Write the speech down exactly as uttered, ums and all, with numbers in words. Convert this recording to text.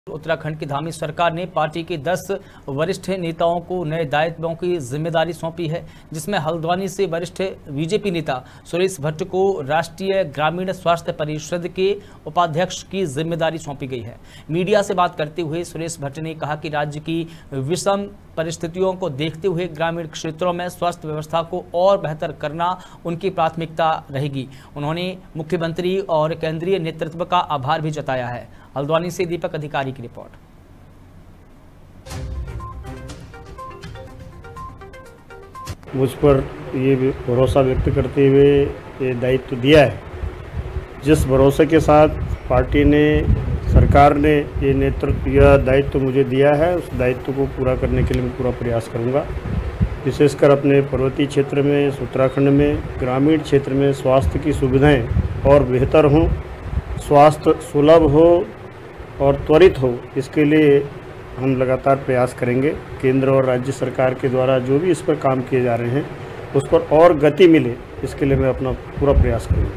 उत्तराखंड की धामी सरकार ने पार्टी के दस वरिष्ठ नेताओं को नए दायित्वों की जिम्मेदारी सौंपी है, जिसमें हल्द्वानी से वरिष्ठ बीजेपी नेता सुरेश भट्ट को राष्ट्रीय ग्रामीण स्वास्थ्य परिषद के उपाध्यक्ष की जिम्मेदारी सौंपी गई है। मीडिया से बात करते हुए सुरेश भट्ट ने कहा कि राज्य की विषम परिस्थितियों को देखते हुए ग्रामीण क्षेत्रों में स्वास्थ्य व्यवस्था को और बेहतर करना उनकी प्राथमिकता रहेगी। उन्होंने मुख्यमंत्री और केंद्रीय नेतृत्व का आभार भी जताया है। हल्द्वानी से दीपक अधिकारी की रिपोर्ट। मुझ पर ये भरोसा व्यक्त करते हुए ये दायित्व दिया है, जिस भरोसे के साथ पार्टी ने, सरकार ने ये नेतृत्व या दायित्व मुझे दिया है, उस दायित्व को पूरा करने के लिए मैं पूरा प्रयास करूंगा। विशेषकर अपने पर्वतीय क्षेत्र में, उत्तराखंड में, ग्रामीण क्षेत्र में स्वास्थ्य की सुविधाएं और बेहतर हों, स्वास्थ्य सुलभ हो और त्वरित हो, इसके लिए हम लगातार प्रयास करेंगे। केंद्र और राज्य सरकार के द्वारा जो भी इस पर काम किए जा रहे हैं उस पर और गति मिले, इसके लिए मैं अपना पूरा प्रयास करूँगा।